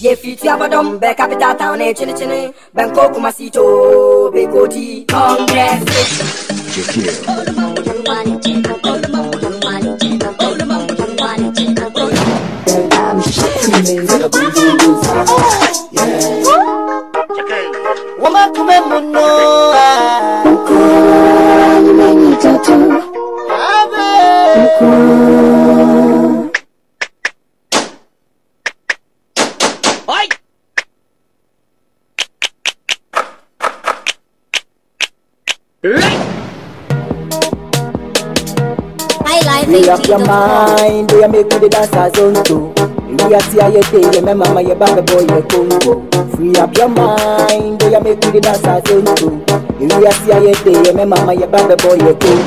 Ye fit ya badom be capital town e chini chini. Benko kumasito be koti Congress. I'm shitting woman to memono. Make up your mind, do you make me the dancer zone too? We are see how you day, remember my bad boy, you Congo. Free up your mind, do you make me the dancer zone too? We are see how you day, remember my bad boy, you Congo.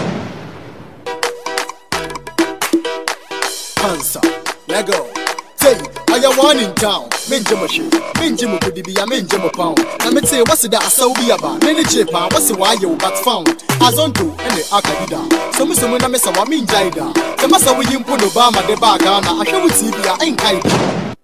Answer, let go. Say, I am one in town. Minjimushi, Minjimu could be a Minjimu pound. Let me say, what's that? So be about many Japan, what's the why you but found? As on to any Akadida. So Miss Mona Messa Minjaida. The master will you put Obama the Bagana. I show with TV, I ain't kind.